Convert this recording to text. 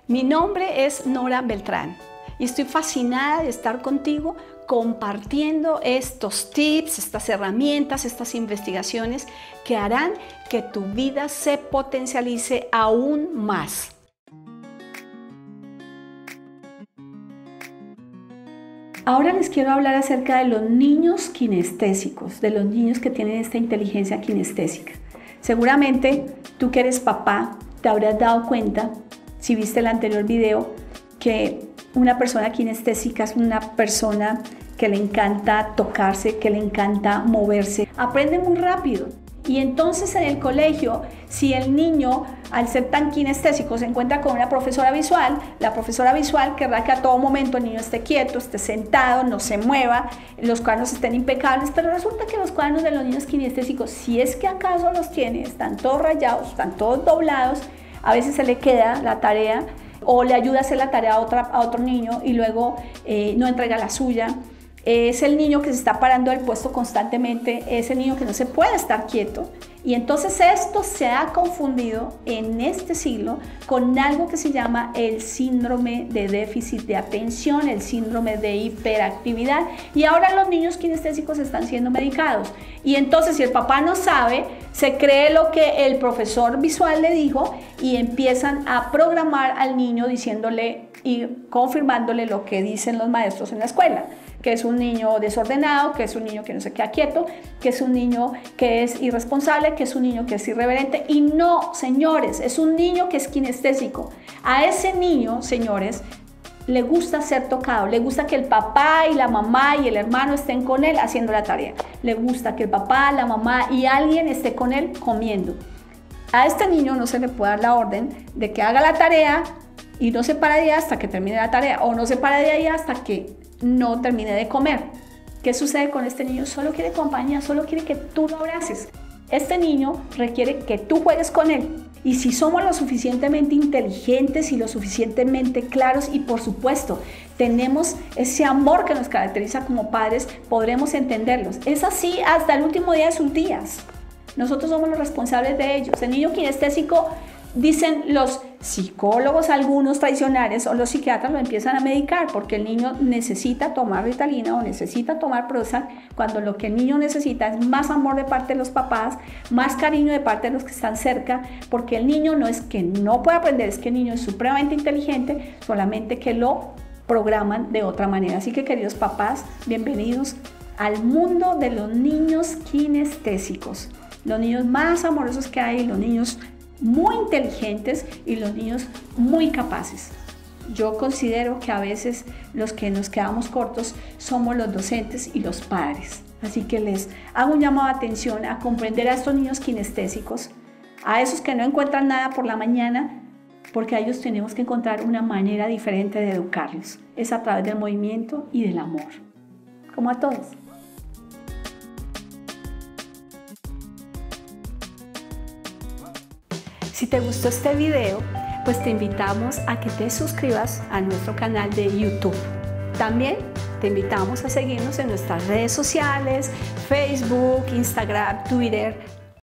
Mi nombre es Nora Beltrán y estoy fascinada de estar contigo compartiendo estos tips, estas herramientas, estas investigaciones que harán que tu vida se potencialice aún más. Ahora les quiero hablar acerca de los niños kinestésicos, de los niños que tienen esta inteligencia kinestésica. Seguramente tú que eres papá te habrás dado cuenta, si viste el anterior video, que una persona kinestésica es una persona que le encanta tocarse, que le encanta moverse, aprende muy rápido. Y entonces en el colegio, si el niño, al ser tan kinestésico, se encuentra con una profesora visual, la profesora visual querrá que a todo momento el niño esté quieto, esté sentado, no se mueva, los cuadernos estén impecables, pero resulta que los cuadernos de los niños kinestésicos, si es que acaso los tiene, están todos rayados, están todos doblados, a veces se le queda la tarea o le ayuda a hacer la tarea a otro niño y luego no entrega la suya. Es el niño que se está parando del puesto constantemente, es el niño que no se puede estar quieto. Y entonces esto se ha confundido en este siglo con algo que se llama el síndrome de déficit de atención, el síndrome de hiperactividad. Y ahora los niños kinestésicos están siendo medicados. Y entonces si el papá no sabe, se cree lo que el profesor visual le dijo y empiezan a programar al niño diciéndole y confirmándole lo que dicen los maestros en la escuela, que es un niño desordenado, que es un niño que no se queda quieto, que es un niño que es irresponsable, que es un niño que es irreverente. Y no, señores, es un niño que es kinestésico. A ese niño, señores, le gusta ser tocado, le gusta que el papá y la mamá y el hermano estén con él haciendo la tarea. Le gusta que el papá, la mamá y alguien esté con él comiendo. A este niño no se le puede dar la orden de que haga la tarea y no se para de ahí hasta que termine la tarea, o no se para de ahí hasta que no termine de comer. ¿Qué sucede con este niño? Solo quiere compañía, solo quiere que tú lo abraces. Este niño requiere que tú juegues con él. Y si somos lo suficientemente inteligentes y lo suficientemente claros y por supuesto tenemos ese amor que nos caracteriza como padres, podremos entenderlos. Es así hasta el último día de sus días. Nosotros somos los responsables de ellos. El niño kinestésico, dicen los psicólogos, algunos tradicionales o los psiquiatras, lo empiezan a medicar porque el niño necesita tomar Ritalina o necesita tomar Prozac, cuando lo que el niño necesita es más amor de parte de los papás, más cariño de parte de los que están cerca, porque el niño no es que no pueda aprender, es que el niño es supremamente inteligente, solamente que lo programan de otra manera. Así que, queridos papás, bienvenidos al mundo de los niños kinestésicos, los niños más amorosos que hay, los niños muy inteligentes y los niños muy capaces. Yo considero que a veces los que nos quedamos cortos somos los docentes y los padres. Así que les hago un llamado de atención a comprender a estos niños kinestésicos, a esos que no encuentran nada por la mañana, porque a ellos tenemos que encontrar una manera diferente de educarlos. Es a través del movimiento y del amor, como a todos. Si te gustó este video, pues te invitamos a que te suscribas a nuestro canal de YouTube. También te invitamos a seguirnos en nuestras redes sociales, Facebook, Instagram, Twitter,